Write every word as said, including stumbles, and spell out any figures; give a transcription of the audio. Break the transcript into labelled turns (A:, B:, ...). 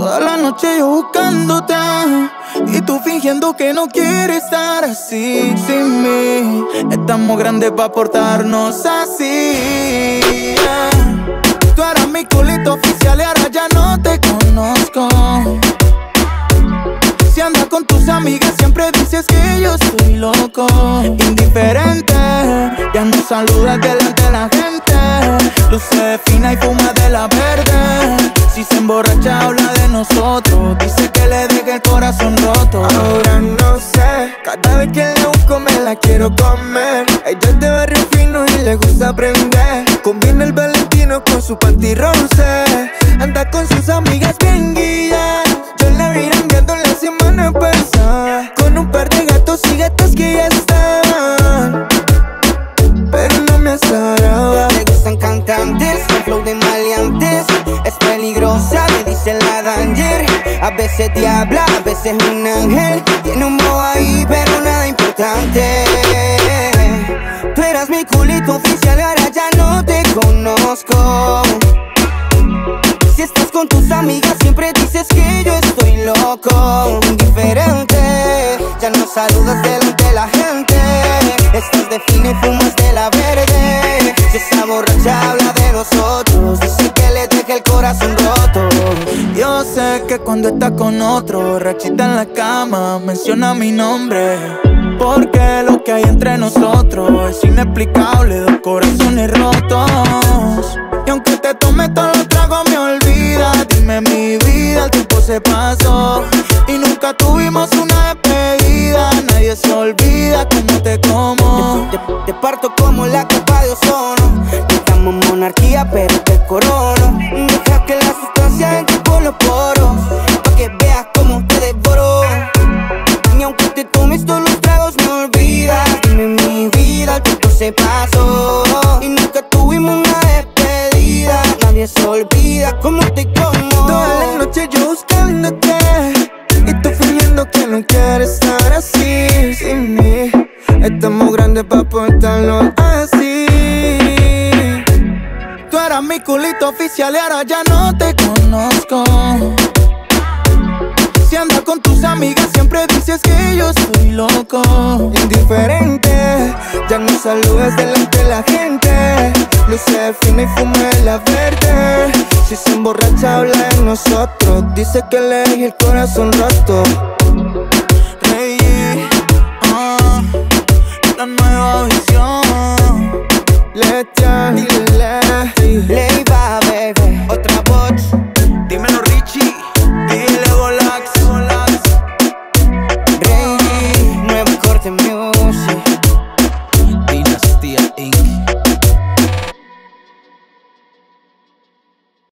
A: Toda la noche yo buscándote y tú fingiendo que no quieres estar así sin mí. Estamos grandes pa' portarnos así, yeah. Tú eras mi culito oficial y ahora ya no te conozco. Si andas con tus amigas siempre dices que yo soy loco. Indiferente, ya no saludas delante de la gente. Luce fina y fuma de la verde. Si se emborracha habla de nosotros. Dice que le deje el corazón roto.
B: Ahora no sé, cada vez que la busco me la quiero comer. Ella es de barrio fino y le gusta aprender. Combina el Valentino con su panty rose. Anda con sus amigas bien guías. Yo la vi rangueando la semana pasada con un par de gatos y gatas que ya están, pero no me asaraba.
C: Le gustan cantantes con flow de maleantes. Es peligrosa, me dice la danger. A veces diabla, a veces un ángel. Tiene un bobo ahí, pero nada importante. Tú eras mi culito oficial y ahora ya no te conozco. Si estás con tus amigas siempre dices que yo estoy loco. Indiferente, ya no saludas delante de la gente. Estás de fina y fumas de la verde. Si esa borracha habla de nosotros, dice que le deje el corazón roto.
A: Yo sé que cuando estás con otro, rachita en la cama, menciona mi nombre. Porque lo que hay entre nosotros es inexplicable, dos corazones rotos. Y aunque te tome todos los tragos me olvidas. Dime mi vida, el tiempo se pasó y nunca tuvimos una despedida. Nadie se olvida cómo te como.
C: Te, te, te parto como la capa de ozono. Estamos monarquía pero te corono. Deja que la sustancia entre por los poros, pa' que veas cómo te devoro. Y aunque te tomes todos los tragos me olvidas. Dime mi vida, el tiempo se pasó y nunca tuvimos una despedida. Nadie se olvida cómo te como.
B: Toda la noche yo buscándote y tú fingiendo que no quieres estar así sin mí. Estamos grandes pa' portarnos así.
A: Tú eras mi culito oficial y ahora ya no te conozco. Si andas con tus amigas siempre dices que yo soy loco.
B: Indiferente, ya no saludas delante de la gente. Luce fina y fuma de la verde. Si se emborracha habla de nosotros. Dice que le deje el corazón roto.
A: Rey, ah, la nueva visión.
B: Let's dance,
C: Leiva, baby.